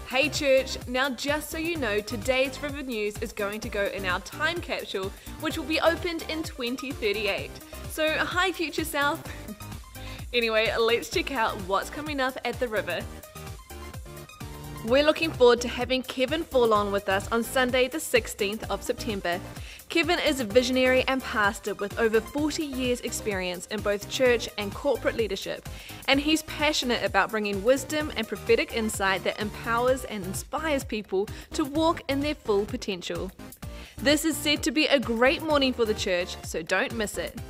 Hey church, now just so you know, today's River News is going to go in our time capsule, which will be opened in 2038. So hi future self. Anyway, let's check out what's coming up at the River. We're looking forward to having Kevin Forlon with us on Sunday the 16th of September. Kevin is a visionary and pastor with over 40 years experience in both church and corporate leadership, and he's passionate about bringing wisdom and prophetic insight that empowers and inspires people to walk in their full potential. This is said to be a great morning for the church, so don't miss it.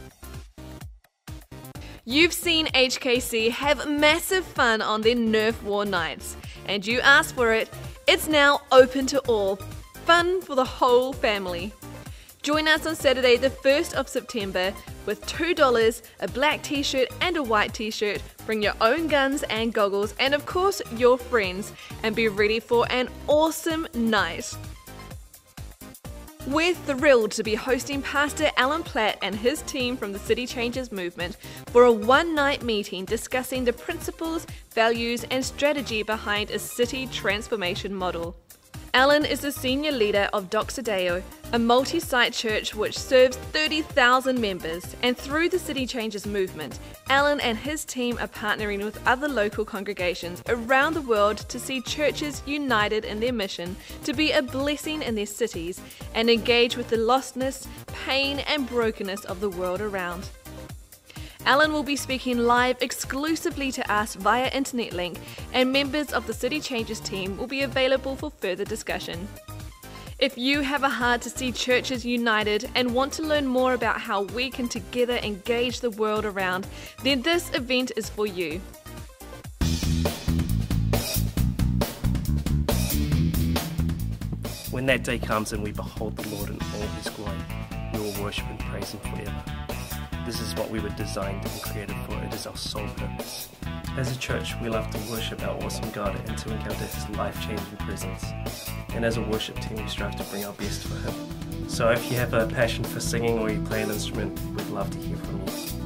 You've seen HKC have massive fun on their Nerf War nights, and you asked for it. It's now open to all. Fun for the whole family. Join us on Saturday the 1st of September with $2, a black t-shirt and a white t-shirt. Bring your own guns and goggles and of course your friends, and be ready for an awesome night. We're thrilled to be hosting Pastor Alan Platt and his team from the City Changers movement for a one-night meeting discussing the principles, values and strategy behind a city transformation model. Alan is the senior leader of Doxa Deo, a multi-site church which serves 30,000 members, and through the City Changers movement, Alan and his team are partnering with other local congregations around the world to see churches united in their mission to be a blessing in their cities and engage with the lostness, pain and brokenness of the world around. Alan will be speaking live exclusively to us via internet link, and members of the City Changers team will be available for further discussion. If you have a heart to see churches united and want to learn more about how we can together engage the world around, then this event is for you. When that day comes and we behold the Lord in all His glory, we will worship and praise Him forever. This is what we were designed and created for. It is our sole purpose. As a church, we love to worship our awesome God and to encounter His life-changing presence. And as a worship team, we strive to bring our best for Him. So if you have a passion for singing or you play an instrument, we'd love to hear from you.